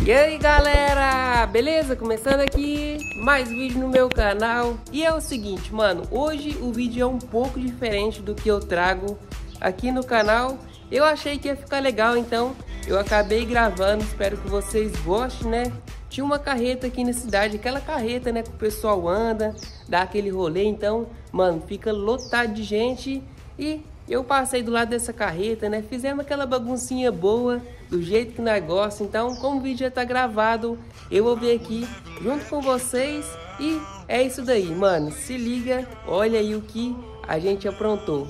E aí galera, beleza? Começando aqui mais vídeo no meu canal. E é o seguinte, mano, hoje o vídeo é um pouco diferente do que eu trago aqui no canal. Eu achei que ia ficar legal, então eu acabei gravando, espero que vocês gostem, né? Tinha uma carreta aqui na cidade, aquela carreta, né, que o pessoal anda, dá aquele rolê, então, mano, fica lotado de gente. E eu passei do lado dessa carreta, né, fizemos aquela baguncinha boa, do jeito que nós gostamos. Então, como o vídeo já tá gravado, eu vou vir aqui junto com vocês. E é isso daí, mano, se liga, olha aí o que a gente aprontou.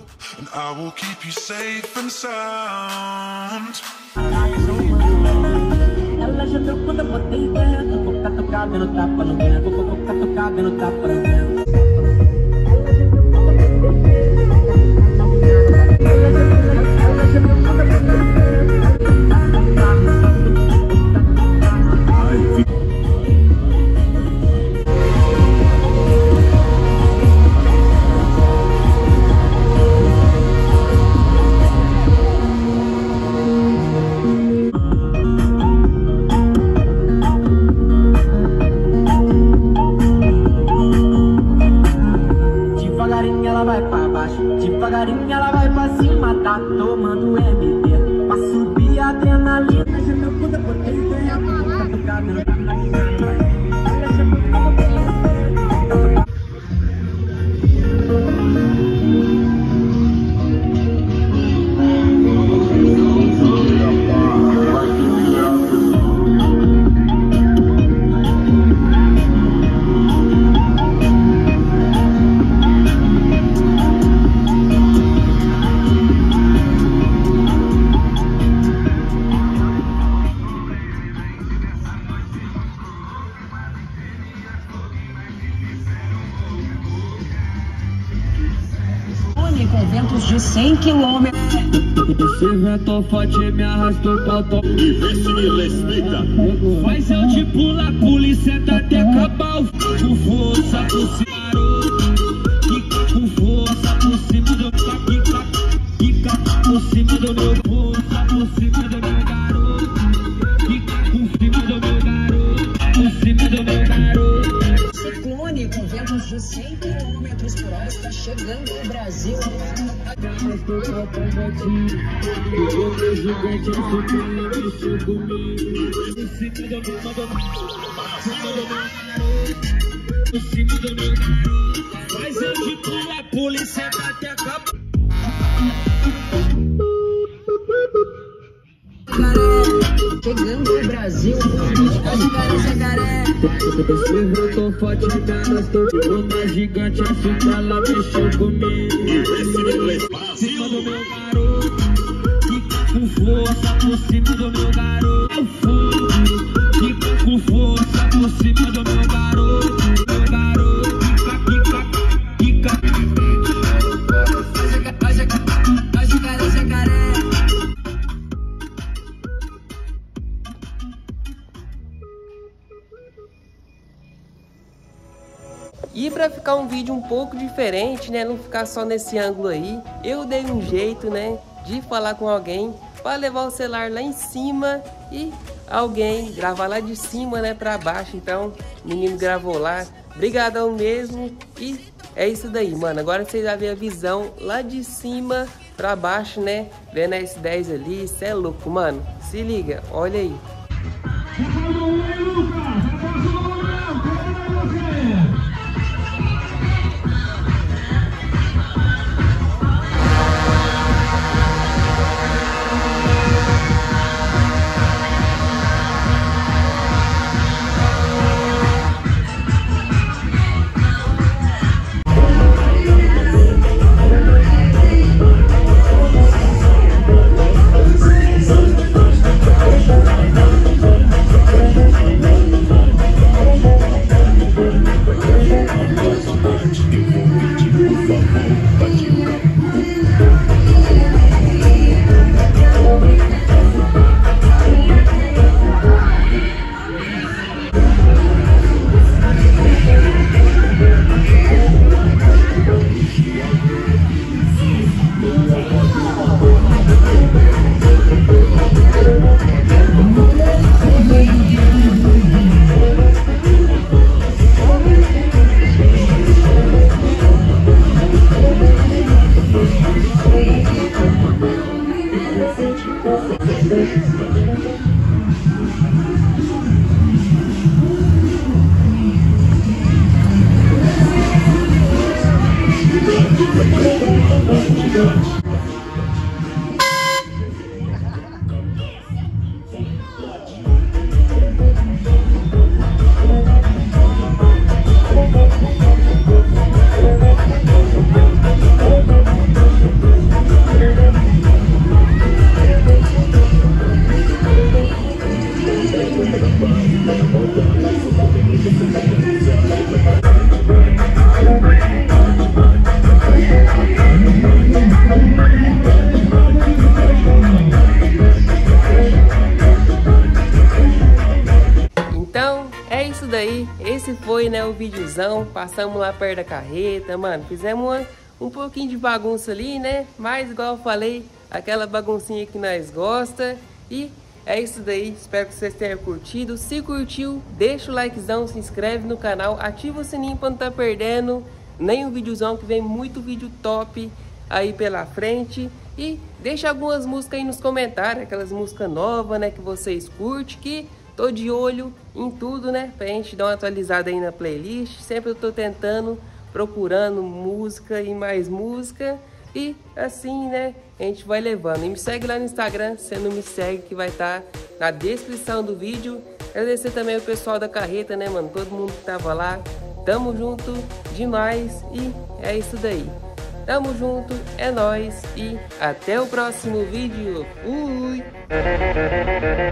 Ela já deu quando eu botei dentro. Vou catucar dando tapa no vento. Vou catucar dando tapa no vento. Devagarinho ela vai pra cima, tá tomando MD pra subir a adrenalina. Já meu puta botei dentro, tá tocando na com ventos de 100 km. Esse vento forte me arrastou pra top. E vê se me respeita. Faz eu te pula, pula e senta até acabar o com força por cima. Quica com força por cima do quica por cima do meu força por cima do meu garoto. Quica por cima do meu garoto. Por cima do meu garoto. Ciclone com ventos de 100 km por hora está chegando no Brasil. Faz eu de pula, pula e senta até acabar. Chegando no Brasil, jacaré. Esse vento forte me arrastou. Uma gigante assim, ela mexeu comigo. Por cima do meu garoto, fica com força por cima do meu garoto. Fica com força por cima do meu garoto. Meu garoto, fica. Jacaré. E pra ficar um vídeo um pouco diferente, né, não ficar só nesse ângulo aí, eu dei um jeito, né, de falar com alguém para levar o celular lá em cima e alguém gravar lá de cima, né, pra baixo. Então, o menino gravou lá, brigadão mesmo. E é isso daí, mano. Agora vocês vão ver a visão lá de cima pra baixo, né, vendo a S10 ali. Cê é louco, mano. Se liga, olha aí. Então é isso daí, esse foi, né, o videozão. Passamos lá perto da carreta, mano, fizemos um pouquinho de bagunça ali, né, mas igual eu falei, aquela baguncinha que nós gosta. E é isso daí, espero que vocês tenham curtido. Se curtiu, deixa o likezão, se inscreve no canal, ativa o sininho para não estar perdendo nenhum videozão, que vem muito vídeo top aí pela frente. E deixa algumas músicas aí nos comentários, aquelas músicas novas, né, que vocês curtem, que tô de olho em tudo, né, pra gente dar uma atualizada aí na playlist. Sempre eu tô tentando, procurando música e mais música, e assim, né, a gente vai levando. E me segue lá no Instagram, se não me segue, que vai estar na descrição do vídeo. Agradecer também o pessoal da carreta, né, mano, todo mundo que tava lá. Tamo junto demais e é isso daí. Tamo junto, é nóis e até o próximo vídeo. Fui!